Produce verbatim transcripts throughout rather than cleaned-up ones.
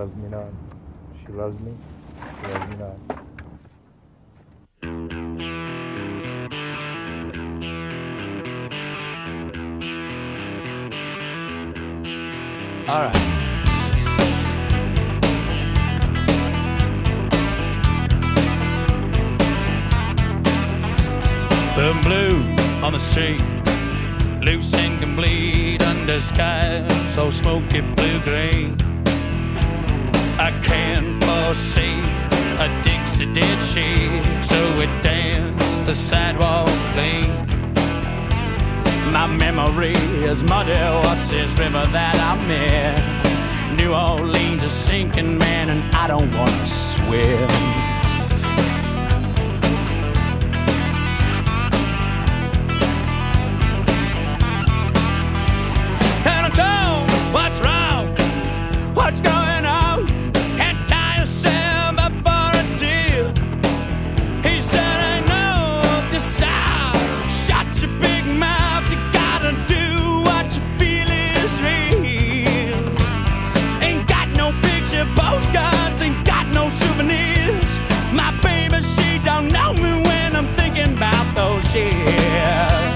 loves me not. She loves me, she loves me not. All right. The blue on the street, loose and complete under skies so smoky blue-green. I can't foresee a Dixie did she, so it danced the sidewalk clean. My memory is muddy, what's this river that I'm in? New Orleans is sinking, man, and I don't wanna swim. What's wrong? What's going on? Can't tie yourself up for a deal. He said, I know this sound. Shut your big mouth. You gotta do what you feel is real. Ain't got no picture postcards, ain't got no souvenirs. My baby, she don't know me when I'm thinking about those years.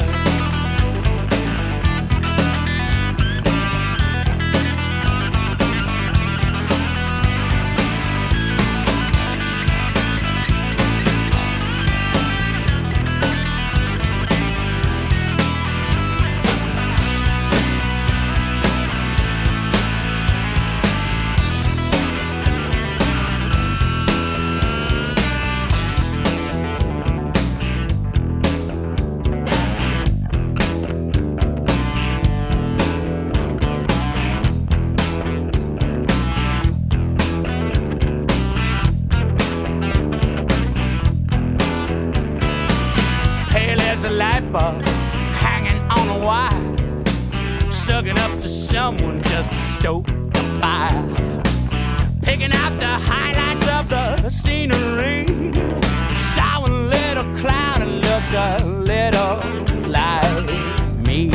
A light bulb hanging on a wire, sucking up to someone just to stoke the fire, picking out the highlights of the scenery. Saw a little cloud and looked a little like me.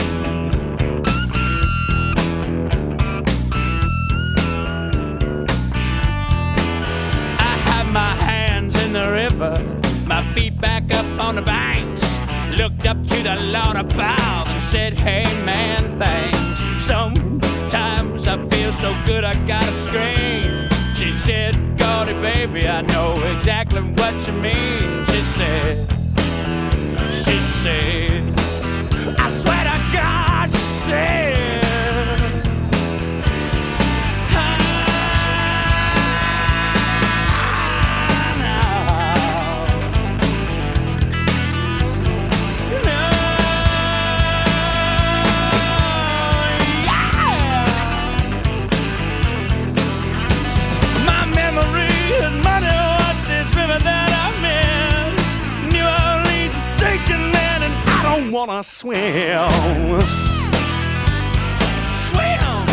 I have my hands in the river, my feet back up on the banks. Looked up to the Lord above and said, hey man, thanks. Sometimes I feel so good I gotta scream. She said, Gordy baby, I know exactly what you mean. She said, she said, I swear to God, she said, wanna swim. Swim.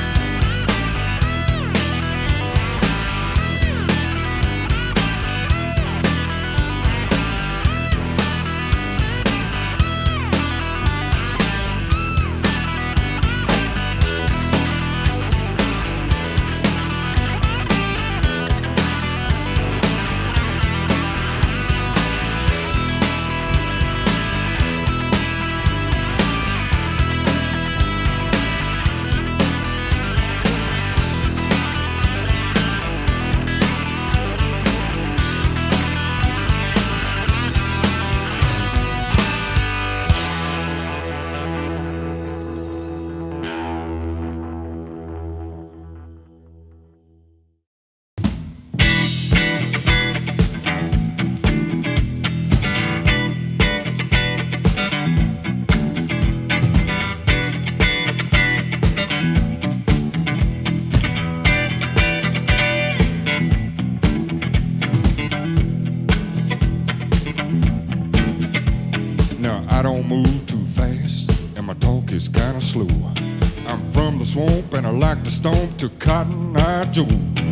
I don't move too fast, and my talk is kinda slow. I'm from the swamp, and I like to stomp to Cotton Eye Joe.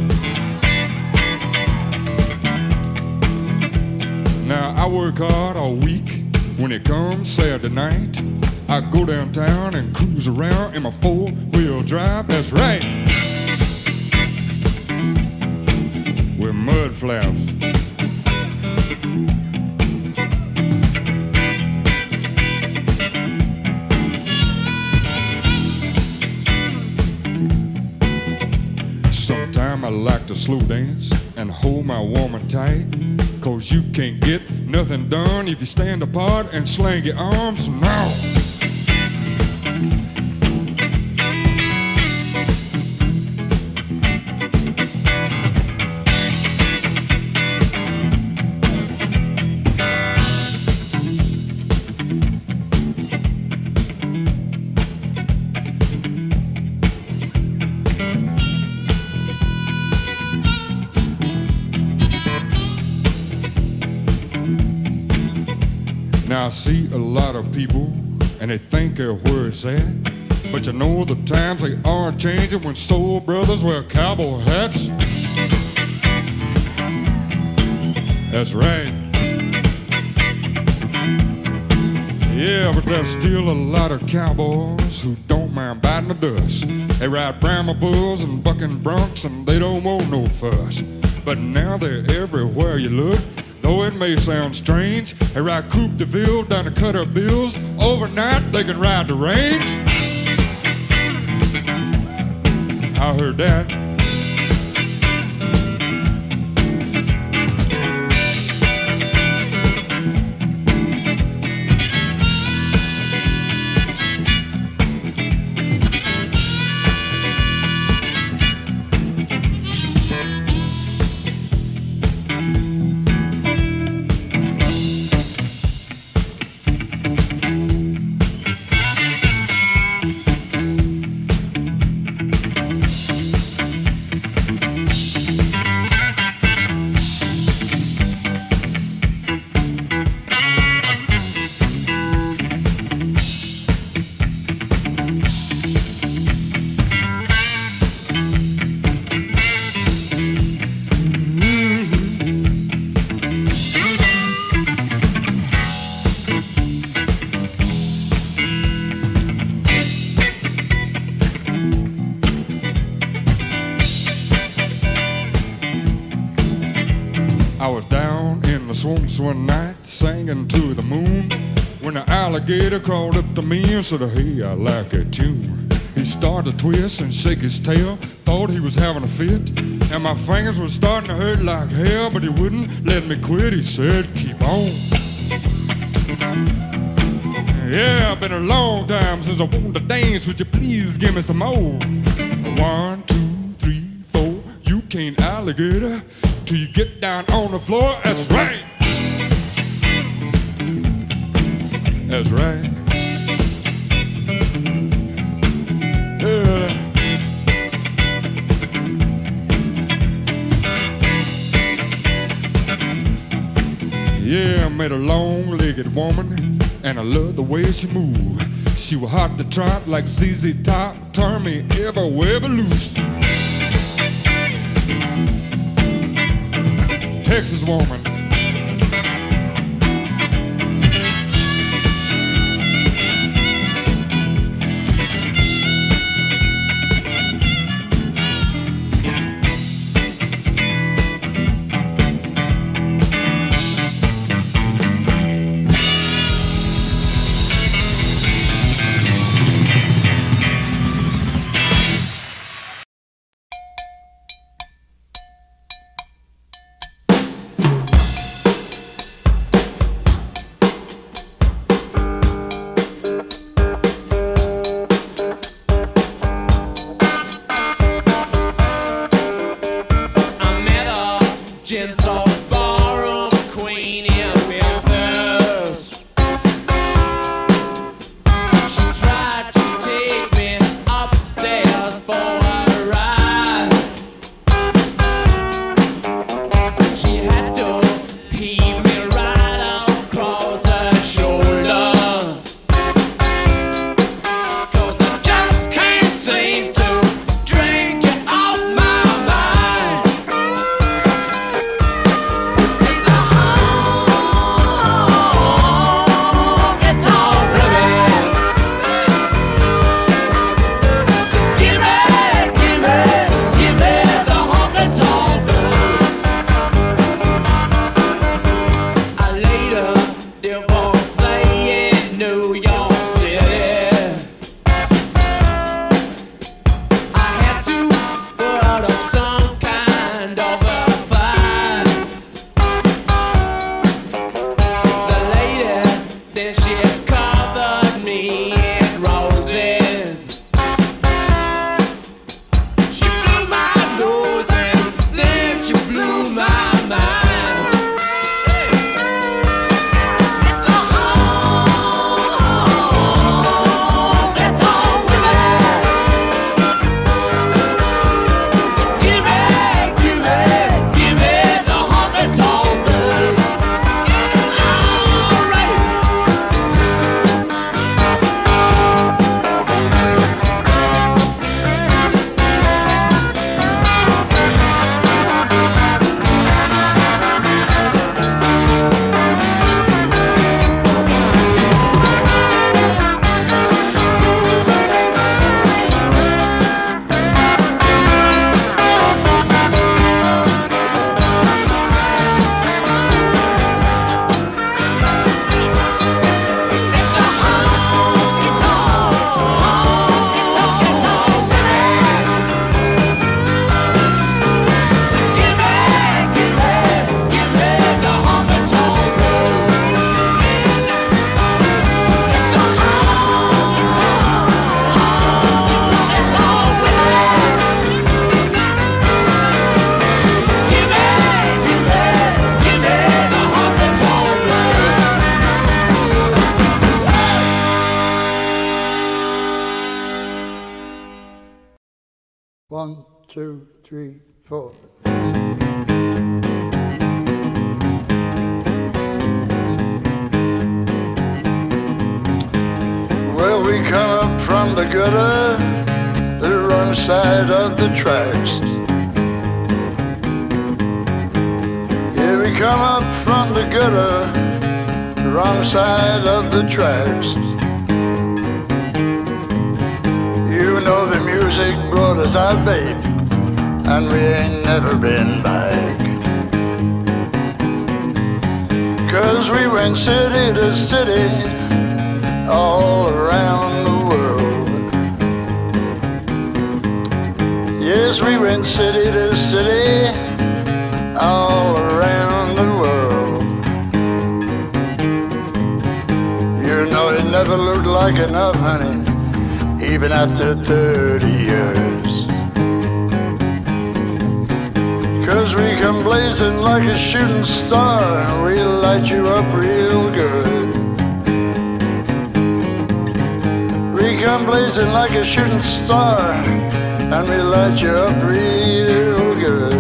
Now I work hard all week. When it comes Saturday night, I go downtown and cruise around in my four-wheel drive. That's right. with mud flaps. Sometime I like to slow dance and hold my woman tight, 'cause you can't get nothing done if you stand apart and slang your arms now. Now I see a lot of people and they think they're where it's at, but you know the times they are changing when soul brothers wear cowboy hats. That's right. Yeah, but there's still a lot of cowboys who don't mind biting the dust. They ride Brahma bulls and bucking broncs and they don't want no fuss. But now they're everywhere you look. Though it may sound strange, they ride Coupe de Ville down to Cutter Bills. Overnight, they can ride the range. I heard that. I was down in the swamps one night singing to the moon when an alligator crawled up to me and said, "Hey, I like that tune." He started to twist and shake his tail, thought he was having a fit, and my fingers were starting to hurt like hell, but he wouldn't let me quit. He said, "Keep on." Yeah, been a long time since I wanted to dance. Would you please give me some more? One, two, three, four. You can't alligator till you get down on the floor. That's right. That's right. Yeah. Yeah, I met a long-legged woman, and I loved the way she moved. She was hot to trot like Z Z Top, turn me everywhere but loose. Texas woman. two, three, four. Well, we come up from the gutter, the wrong side of the tracks. Yeah, we come up from the gutter, the wrong side of the tracks. You know the music brought us out, babe, and we ain't never been back. 'Cause we went city to city, all around the world. Yes, we went city to city, all around the world. You know it never looked like enough, honey, even after thirty years. 'Cause we come blazing like a shooting star, and we light you up real good. We come blazing like a shooting star, and we light you up real good.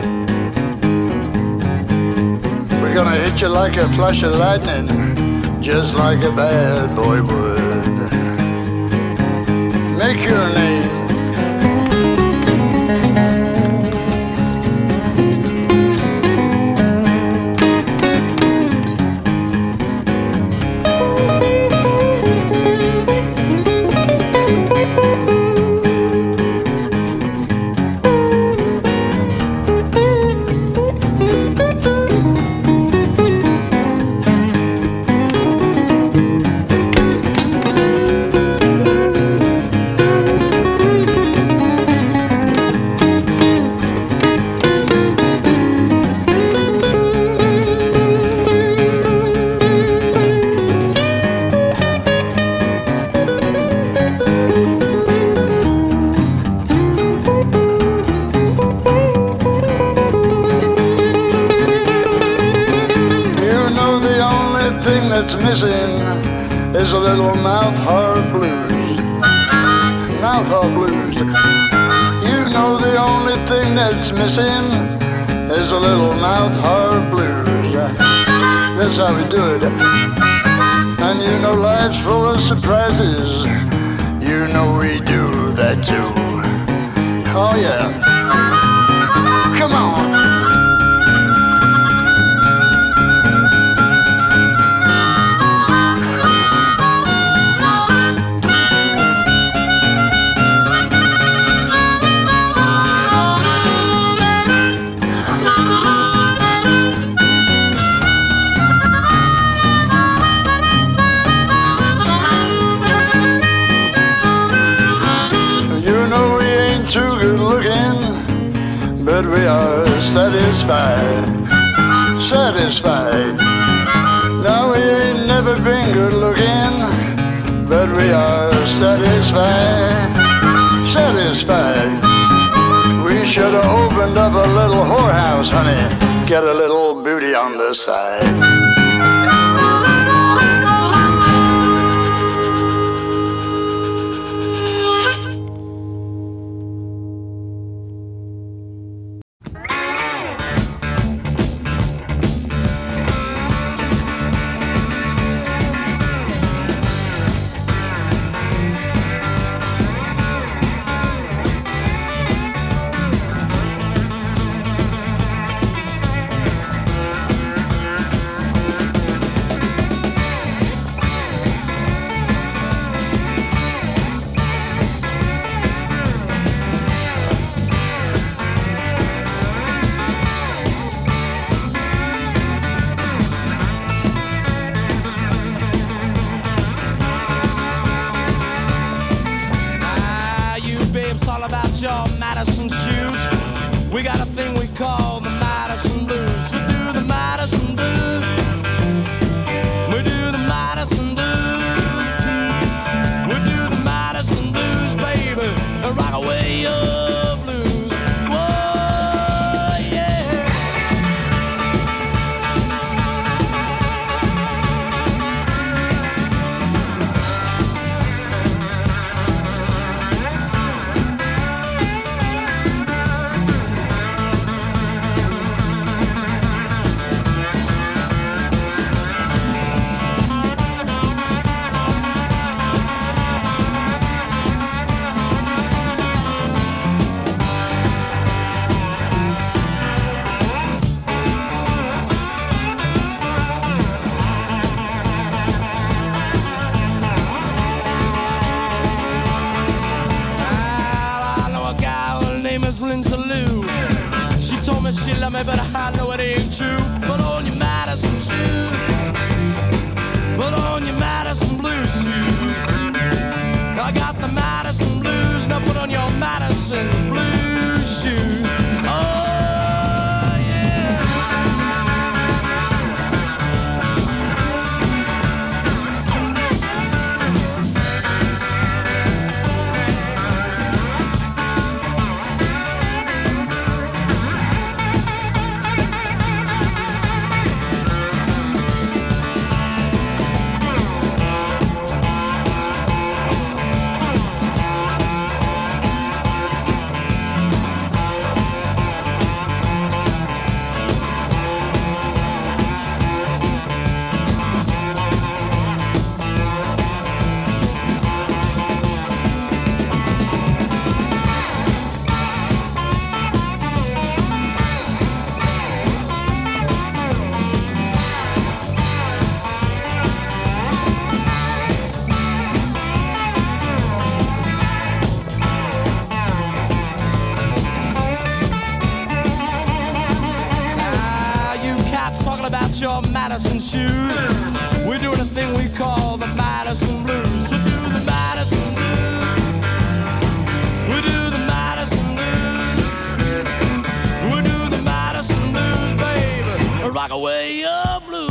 We're gonna hit you like a flash of lightning, just like a bad boy would. Make your name. That's missing is a little mouth harp blues. Mouth harp blues. You know the only thing that's missing is a little mouth harp blues. That's how we do it. And you know life's full of surprises. You know we do that too. Oh yeah. Come on. Too good looking, but we are satisfied, satisfied. No, we ain't never been good looking, but we are satisfied, satisfied. We should have opened up a little whorehouse, honey, get a little booty on the side. me she love me, but I know it ain't true. Put on your Madison shoes. Put on your Madison blues shoes. I got the Madison blues. Now put on your Madison blues shoes. Oh. Your Madison shoes. We're doing a thing we call the Madison blues. We do the Madison blues. We do the Madison blues. We do the Madison blues, baby. Rock away your blues.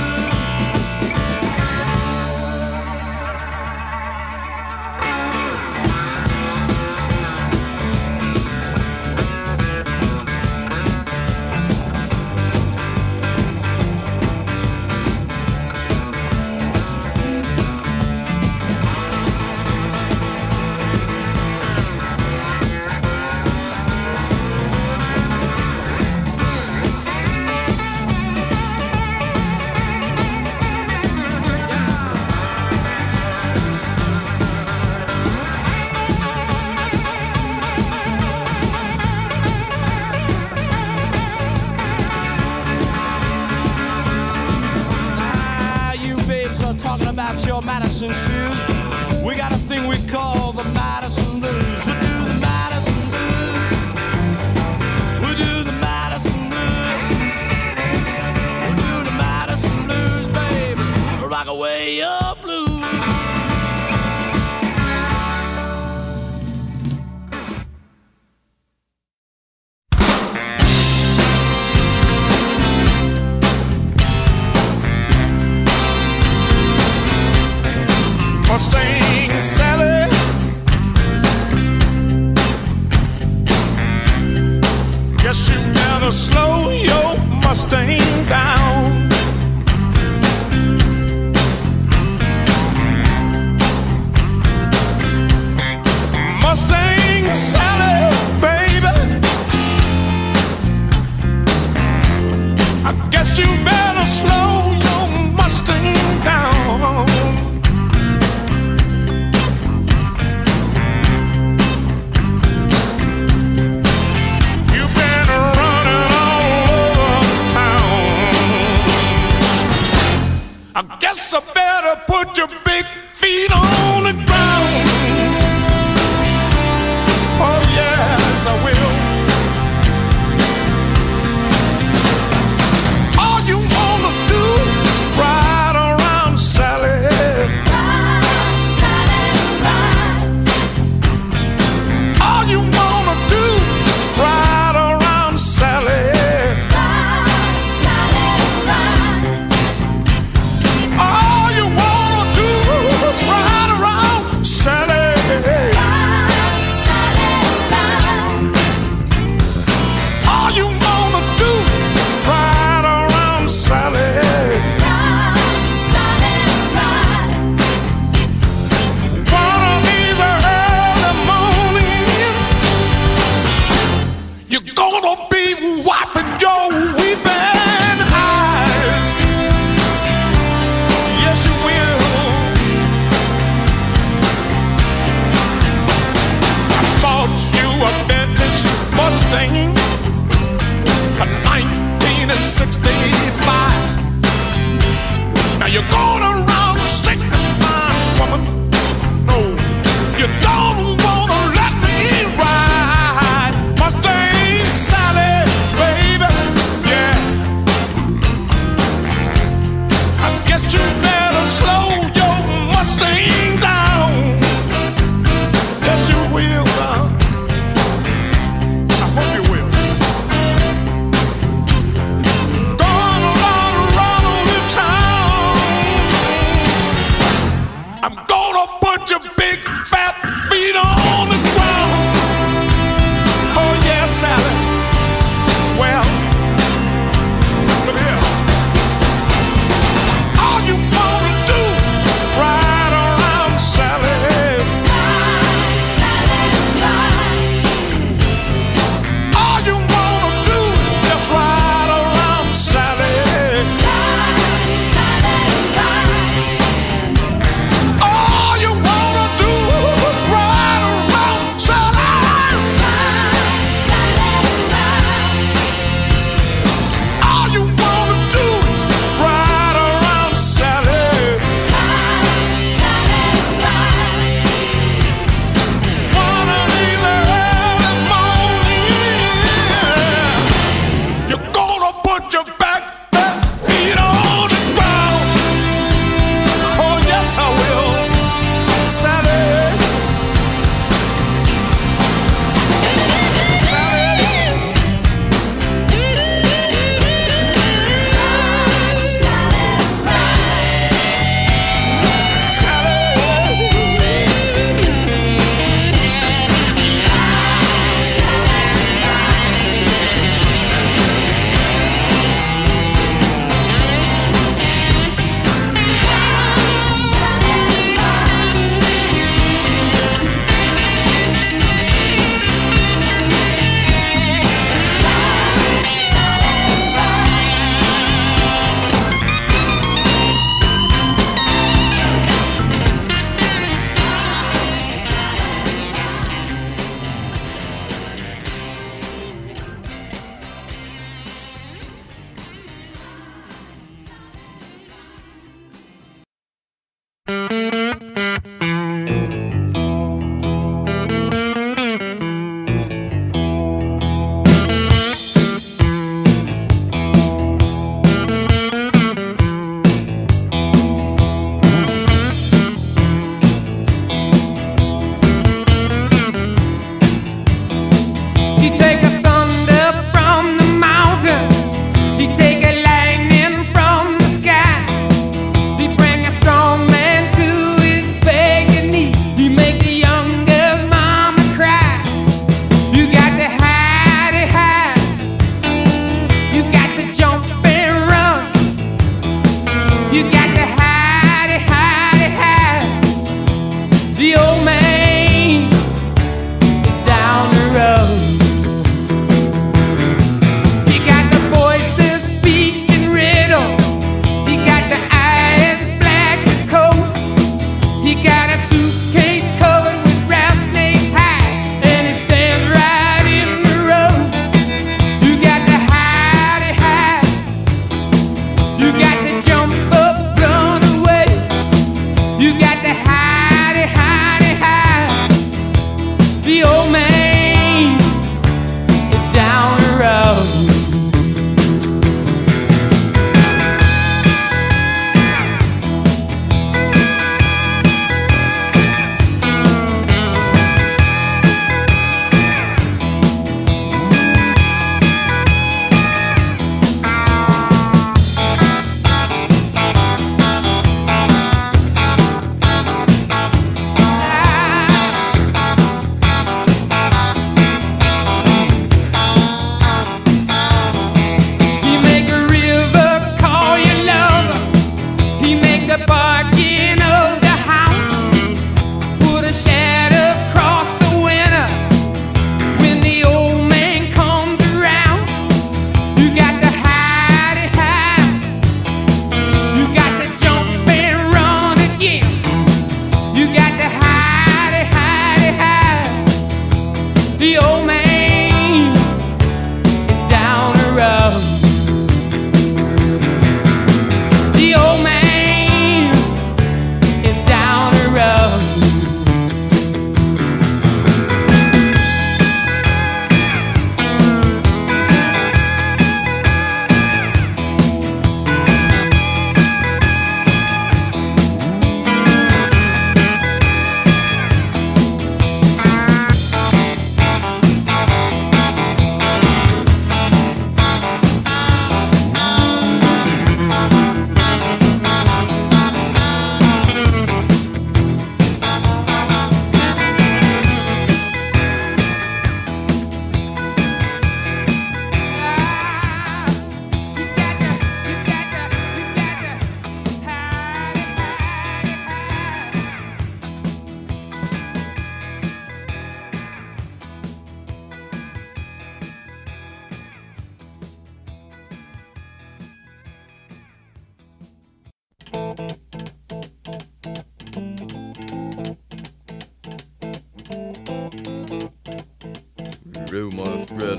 Your Madison shoes. We got a thing we call the Madison blues. We do the Madison blues. We do the Madison blues. We do the Madison blues, baby. Rock away your blues. Mustang Sally, guess you better slow your Mustang down. Mustang Sally, baby, I guess you better slow your Mustang down. I guess I better put your big feet on the ground. Oh yes, I will. All you wanna do is ride around, Sally. Ride, Sally, ride. All you wanna do is ride around, Sally. Ride around, Sally. Ride, Sally, ride. All you wanna do is ride around, Sally. Ride, Sally, ride. One of these early mornings, you're gonna be wiping your weeping eyes. Yes, you will. A vintage Mustang, a nineteen sixty-five.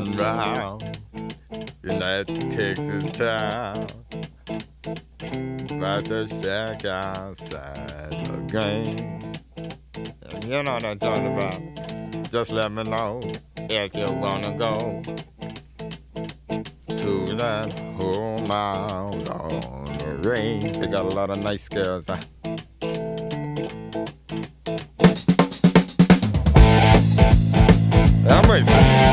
turn round in that Texas town, about to shack outside the game. And you know what I'm talking about. Just let me know if you wanna go to that home out on the range. They got a lot of nice girls. Huh? I'm racing.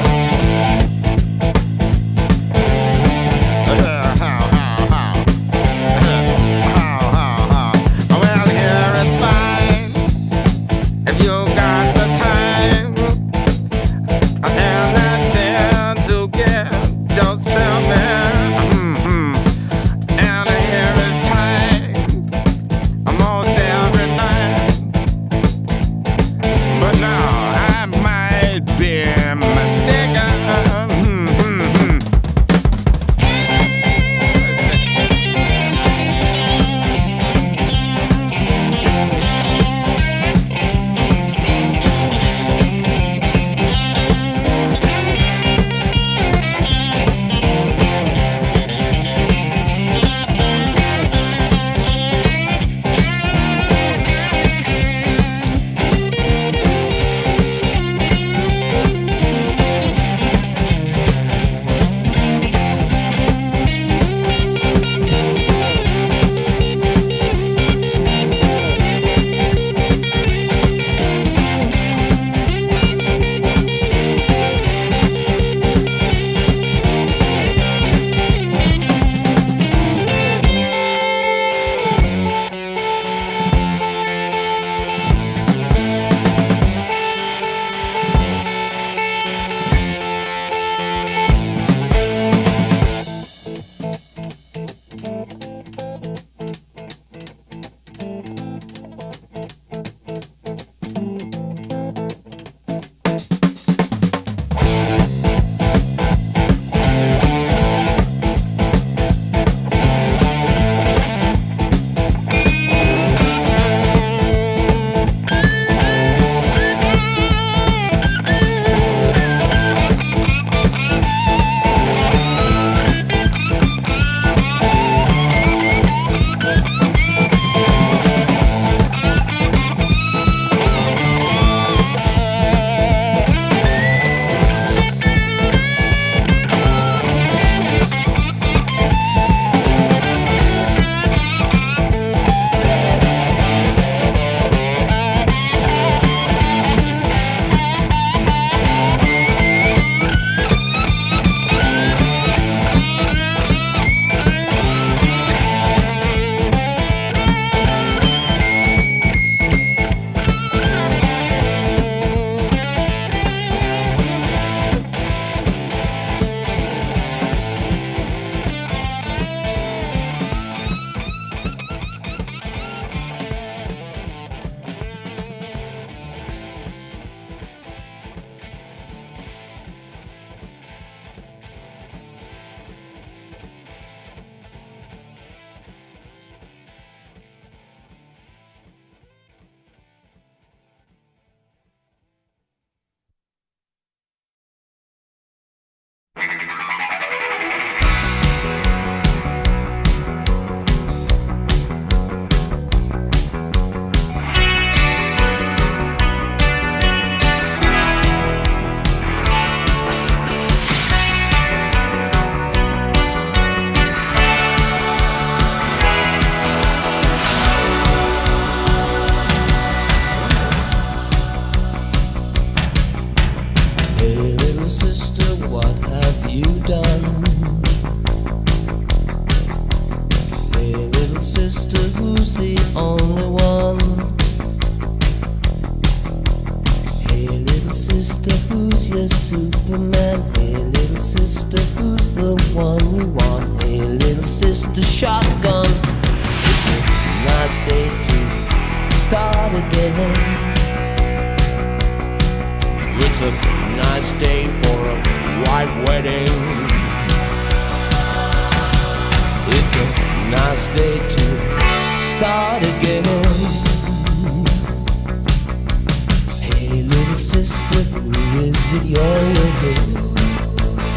Sister, who is it you're with?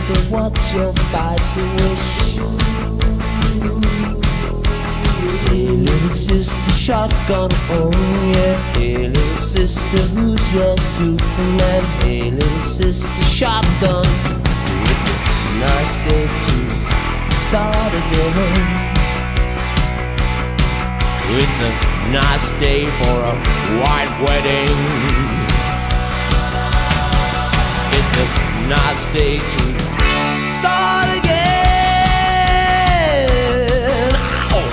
sister, what's your vice wish? Hey, little sister, shotgun, oh yeah. Hey, little sister, who's your Superman? Hey, little sister, shotgun. It's a nice day to start again. It's a nice day for a white wedding. It's a nice day to start again. Ow.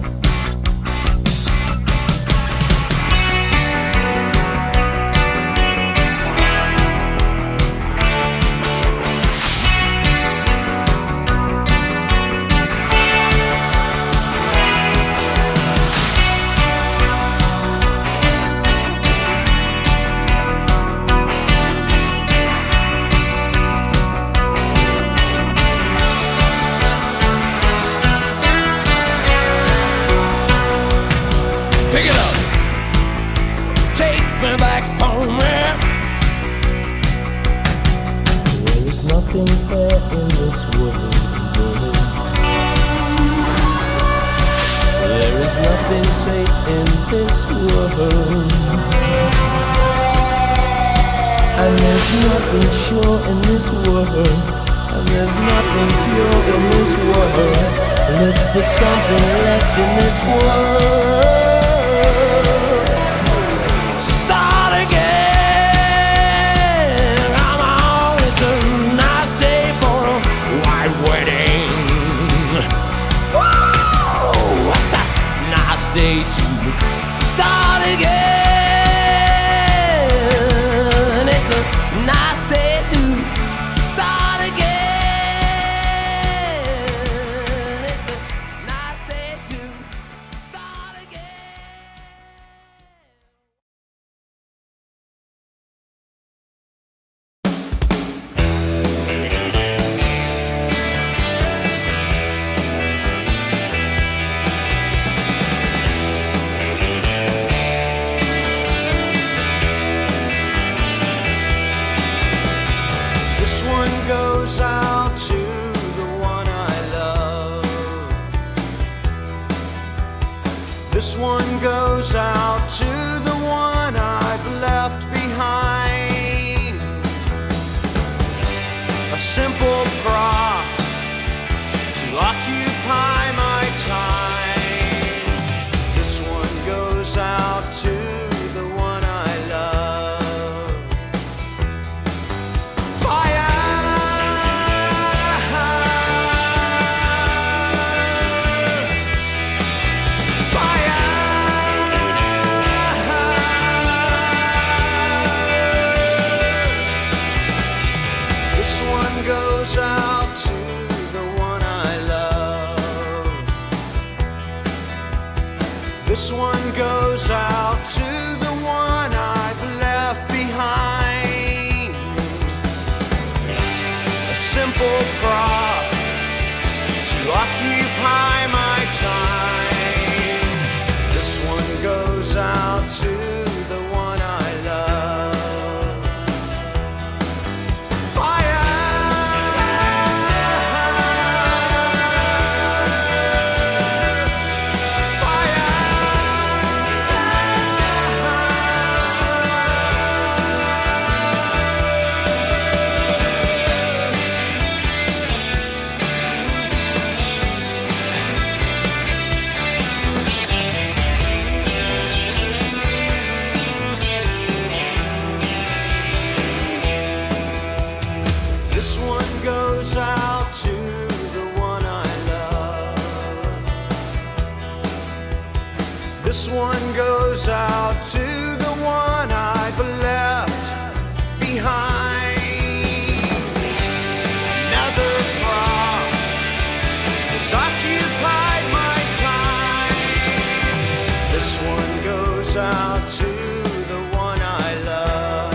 Nothing fair in this world. There is nothing safe in this world. And there's nothing sure in this world. And there's nothing pure in this world. Look for something left in this world. Start again. Come on, it's a wedding. Whoa, what's a nice day to start again? It's a nice day to start again. It's a nice day to start again. Goes out to the one I love. This one goes out to the one I've left behind. A simple prop to occupy my time. This one goes out to the one I love. Fire! Goes out to the one I love. This one goes out to the one I've left behind. A simple prop to occupy my time. This one goes out to the one I love. Goes out to the one I love. This one goes out to the one I've left behind. Another prop has occupied my time. This one goes out to the one I love.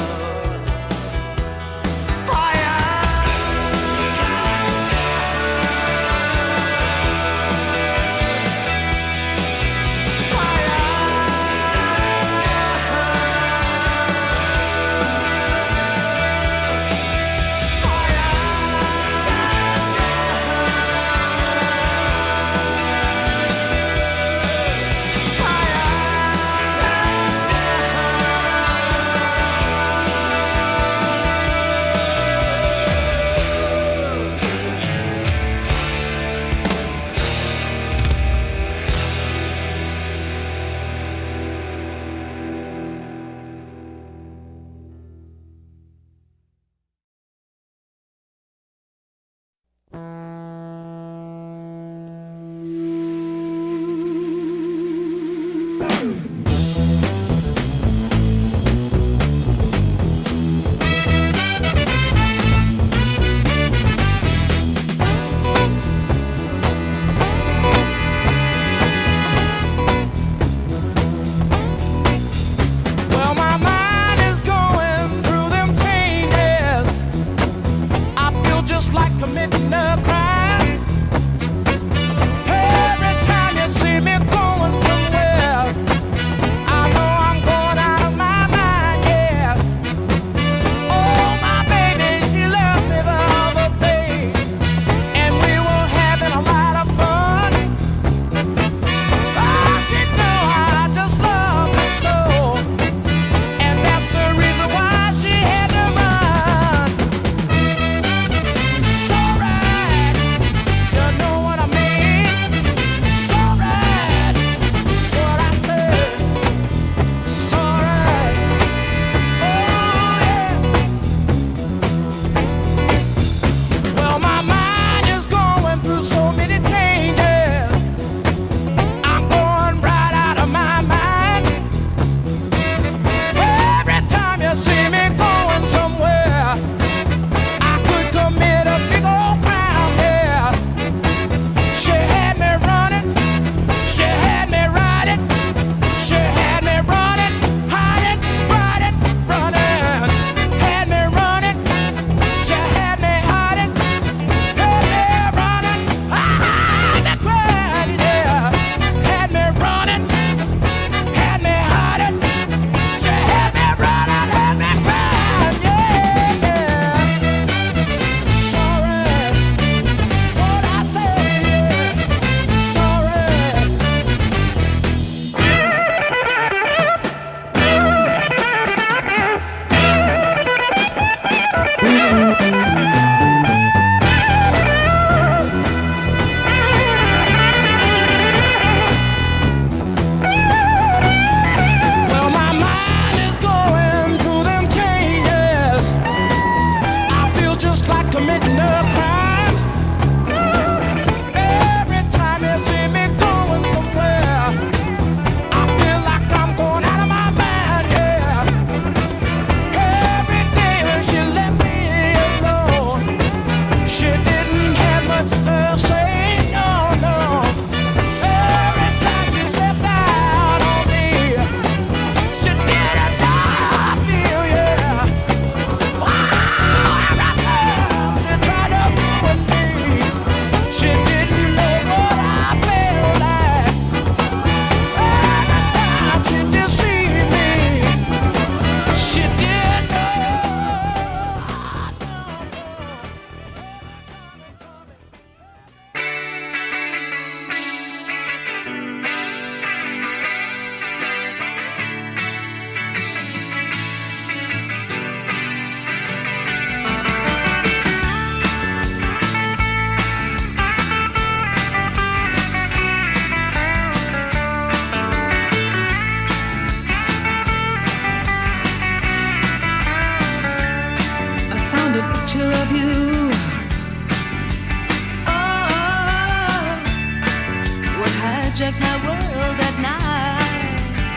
hijack my world at night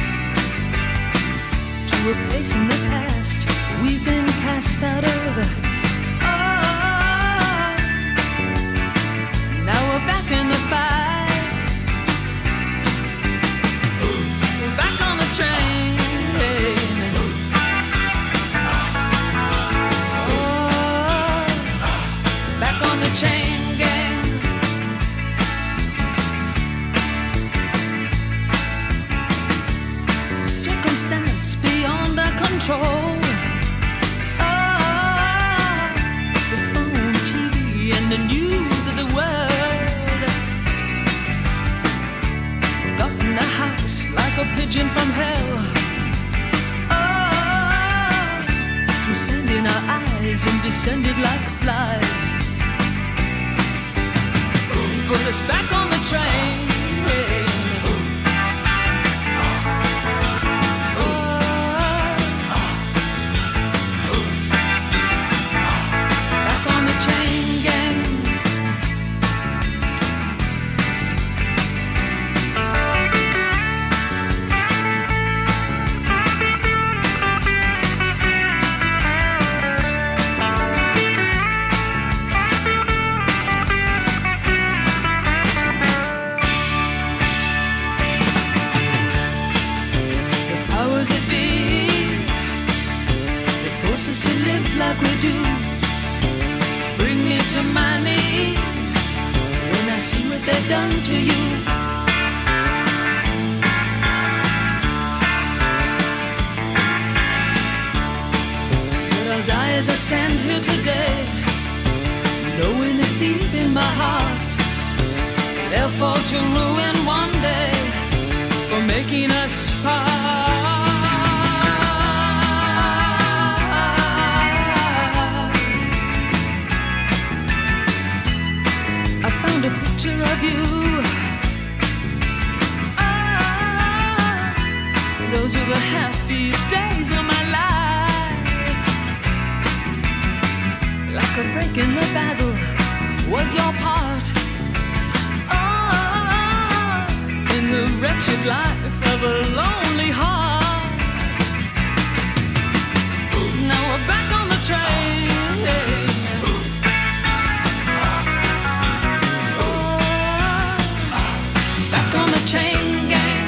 to a place in the past we've been cast out of. Oh, now we're back in the fight. We're back on the train. Oh, back on the chain gang. Circumstance beyond our control. Oh, the phone, T V, and the news of the world got in the house like a pigeon from hell. Oh, through sand in our eyes and descended like flies. Put us back on the train. Like we do, bring me to my knees when I see what they've done to you. But I'll die as I stand here today, knowing that deep in my heart they'll fall to ruin one day for making us part. A picture of you. Ah, those were the happiest days of my life. Like a break in the battle was your part. Ah, in the wretched life of a lonely heart. Now we're back on the train. On the chain gang.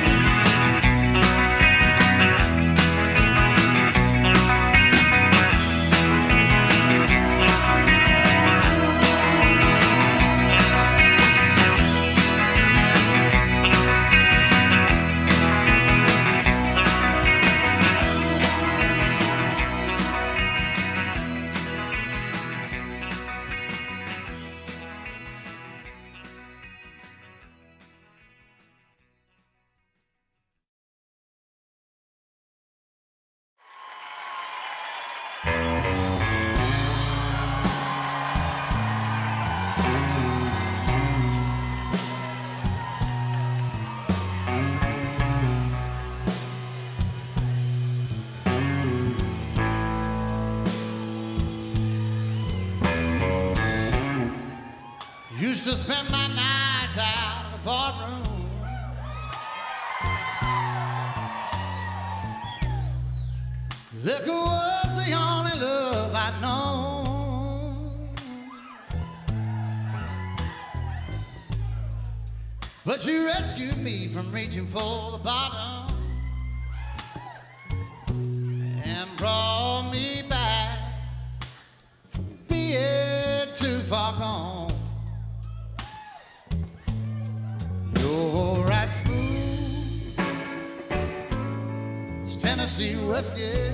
Used to spend my nights out in the barroom, liquor was the only love I'd known. But you rescued me from reaching for the bottom and brought me back from being too far gone. You're right smooth as Tennessee whiskey.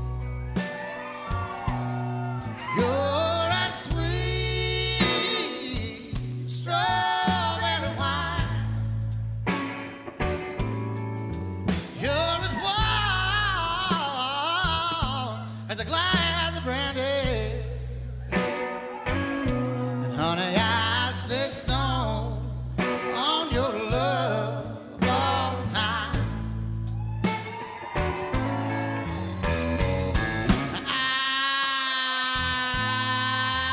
You're right sweet strawberry wine. You're as warm as a glass of brandy. And honey, I stay stoned on your love all the time. I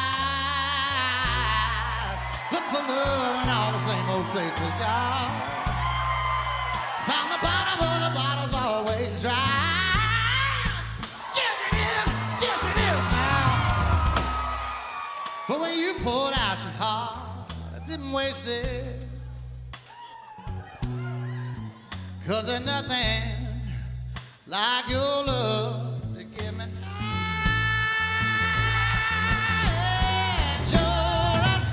look for love in all the same old places, y'all. bottom of the bottle's always dry. Yes, it is. Yes, it is now. But when you poured out your heart, I didn't waste it. 'Cause there's nothing like your love to give me. And you're as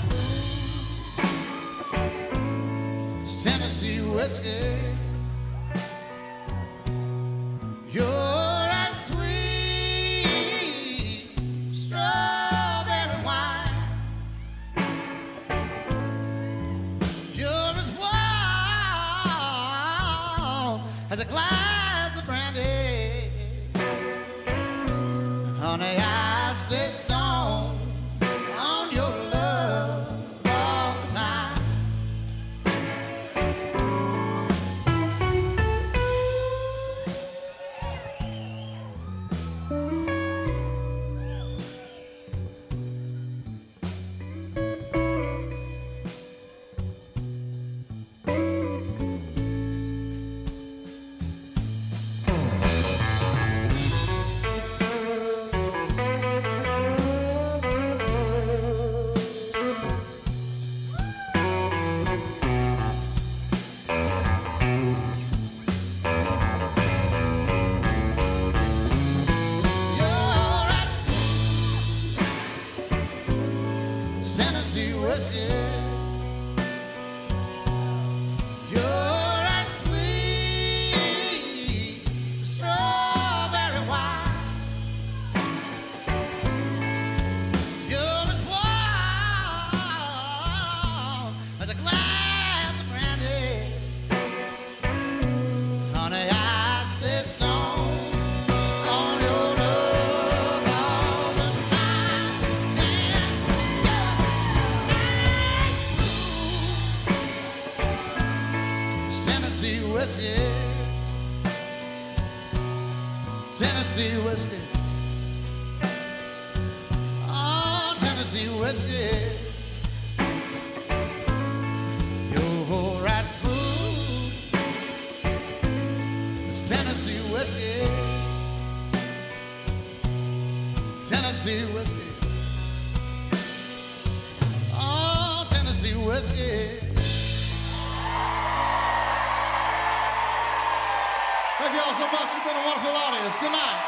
smooth as Tennessee whiskey. You're as sweet as strawberry wine. You're as warm as a glass of brandy. And honey, I stay stoned on your love all the time. You're as smooth as Tennessee whiskey. You're as sweet as strawberry wine. You're as warm as a glass of brandy. Honey, I stay stoned on your love all the time. And it's Tennessee whiskey. Tennessee whiskey. Oh, Tennessee whiskey. You're right smooth. It's Tennessee whiskey. Tennessee whiskey. Oh, Tennessee whiskey. Thank you all so much. You've been a wonderful audience. Good night.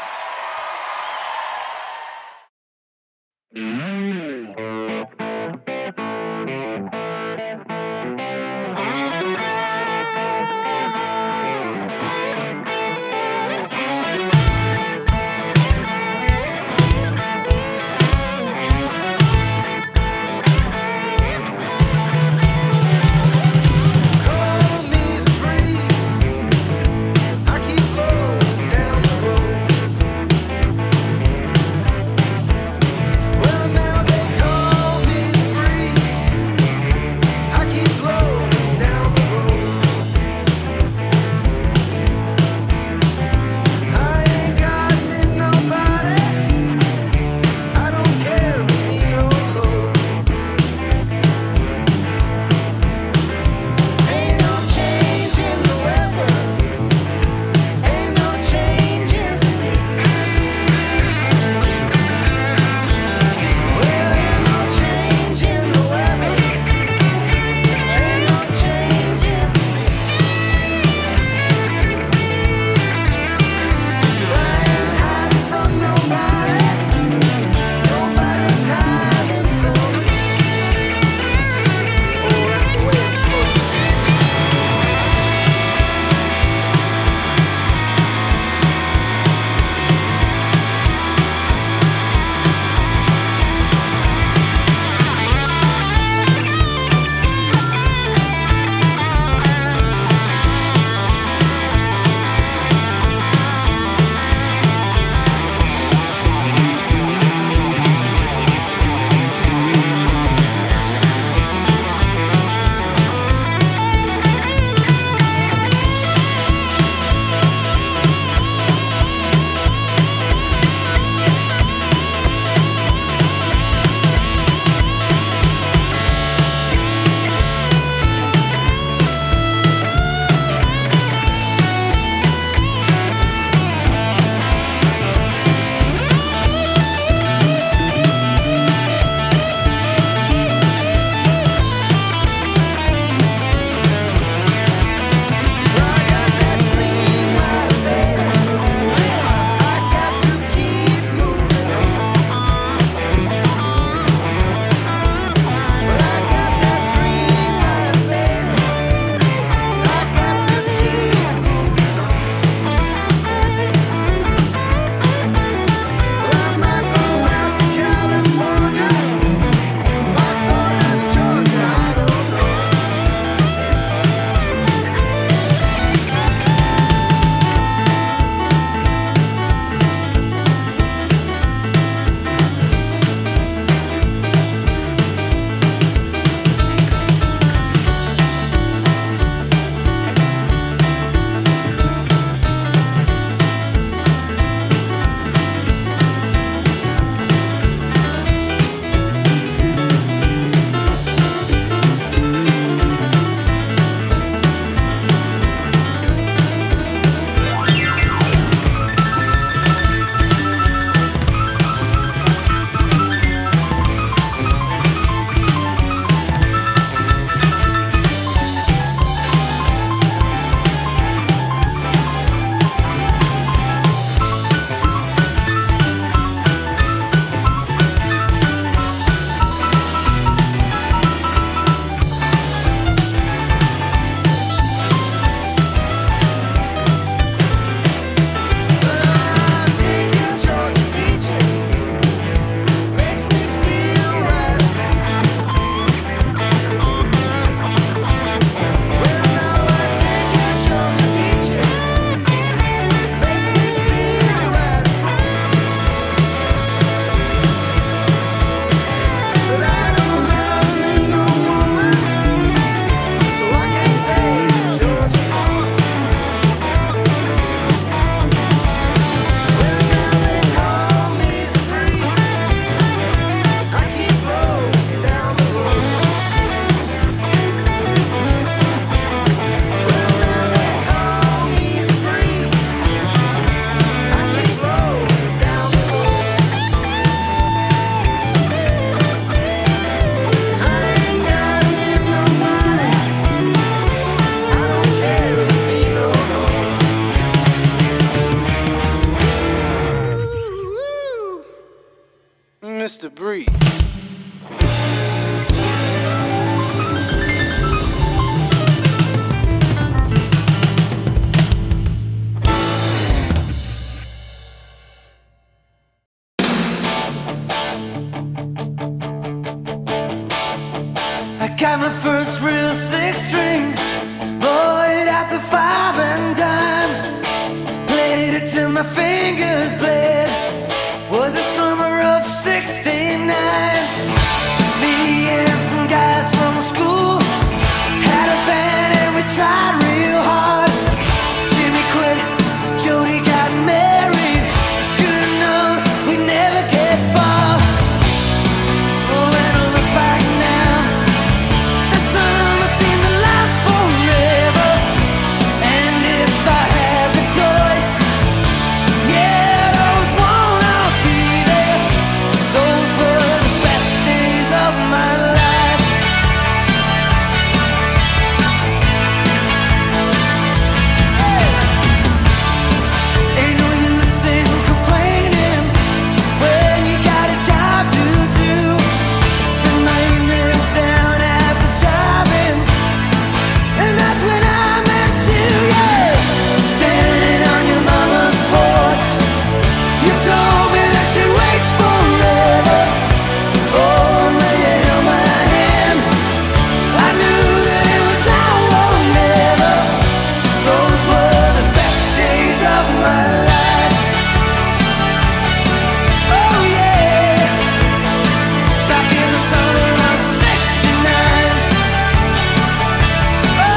Call me the breeze. I keep blowing down the road. first real six string, bought it at the five and dime, played it till my fingers bled. Was the summer of sixty-nine. Me and some guys from school had a band and we tried real hard. Jimmy quit, Jody got married. Should've known we'd never get far. Oh, when I look back now, the summer seemed to last forever. And if I had the choice, yeah, I always wanna be there. Those were the best days of my life. Ain't no use in complaining when you got a job to do. Spend my evenings down at the drive-in, and that's when I met you, yeah. Standing on your mama's porch, you told me that you'd wait forever. Oh, and when you held my hand, I knew that it was now or never. Those were the best days of my life. Oh yeah, back in the summer of sixty-nine. Oh,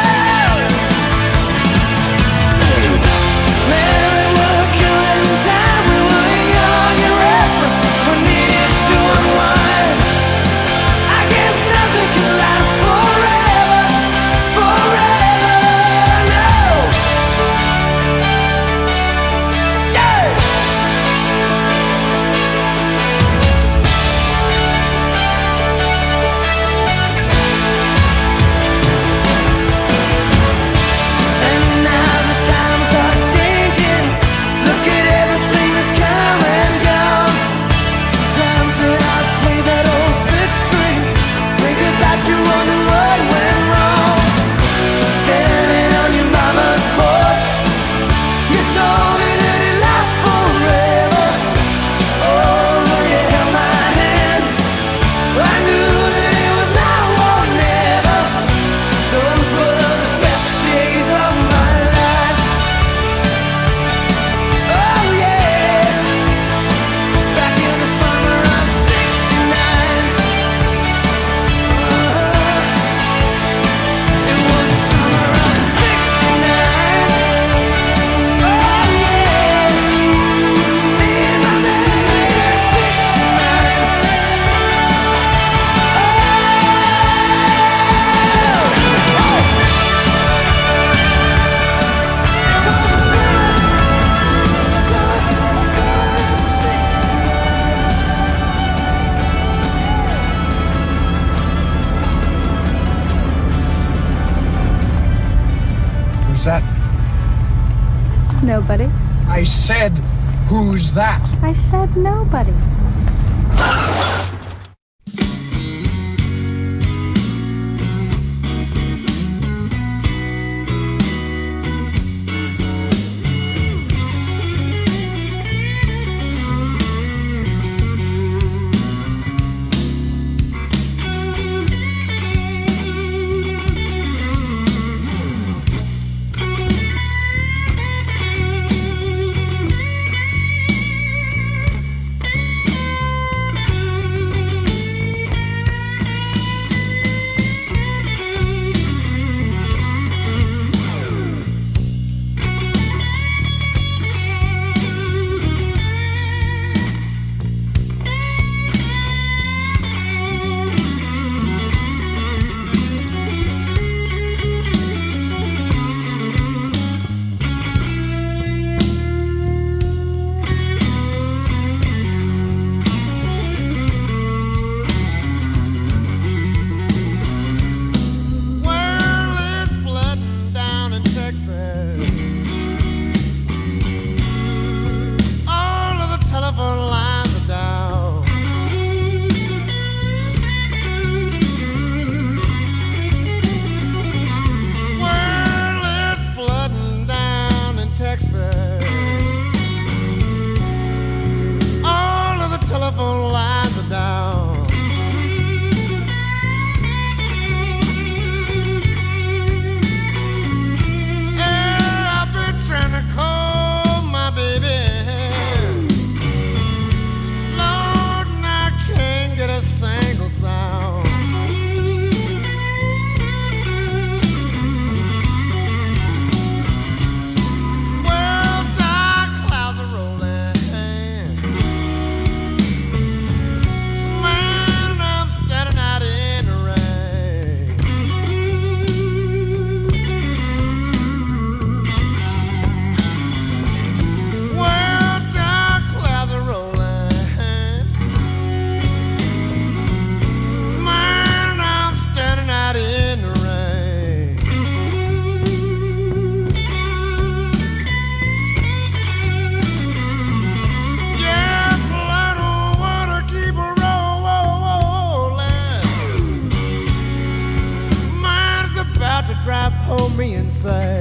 man, we were killing time. We were young and restless. We needed to unwind. I guess nothing can last forever, forever, no. Yeah. And now the times are changing. Look at everything that's come and gone. Times that I play that old six string, think about you wondering what went wrong. Standing on your mama's porch, you told me that it lasts forever. Oh, when you held my hand, I knew that it was now or never. Those were the best days of my life. Oh yeah, back in the summer of sixty-nine. Uh-huh. It was the summer of sixty-nine. Oh yeah, me and my baby at sixty-nine. Who's that? Nobody. I said, who's that? I said nobody. drive home me and say,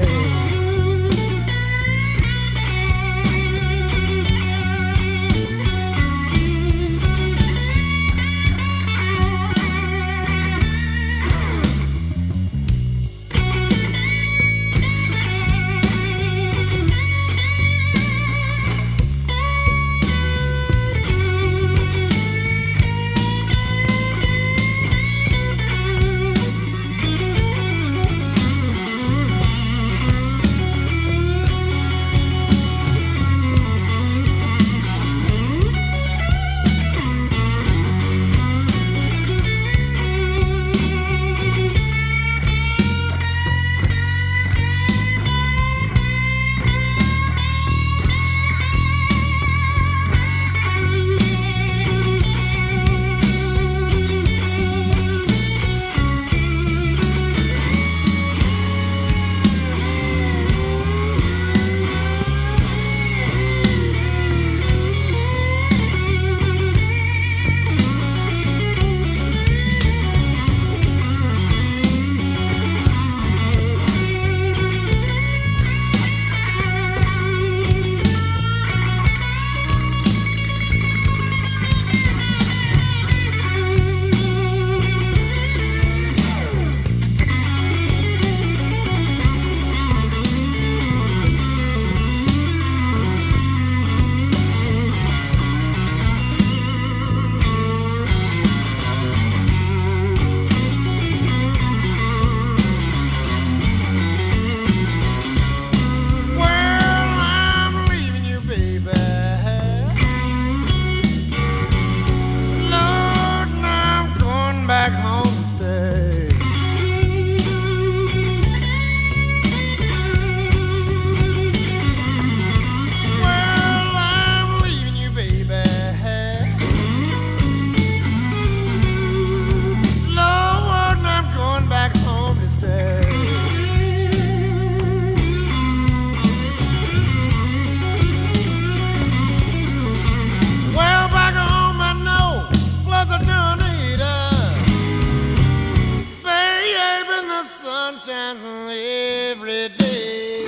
every day.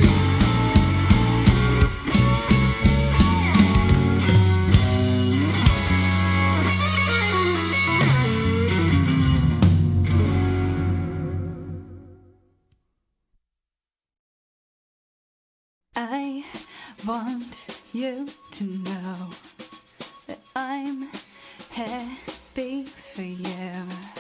I want you to know that I'm happy for you.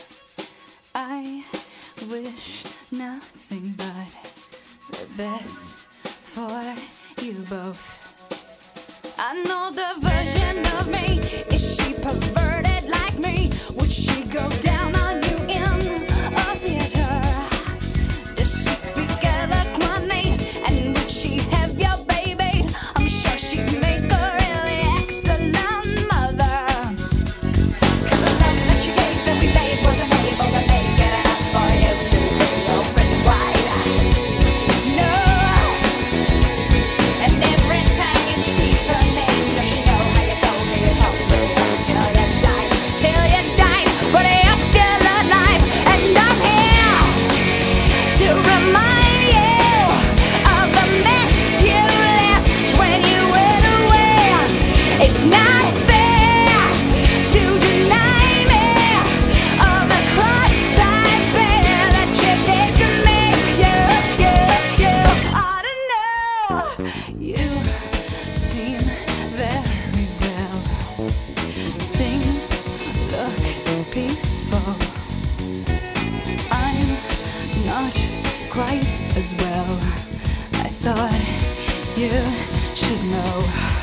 I wish nothing but the best for you both. I know the version of me. Is she perverted like me? Would she go down on you in a theater? Does she speak eloquently? And would she have your baby? I'm sure she'd make a really excellent mother. Cause the love that you gave every babe wasn't able to make it enough for you to be open wide. No. And every time you speak her name, does she know how you told me you told me till you died, till you died, but you're still alive. And I'm here to remind you of the mess you left when you went away. It's not fair to deny me of the cross I bear that you did to me. You, you, you ought to know. You seem very well. Things look peaceful. I'm not quite as well. I thought you should know.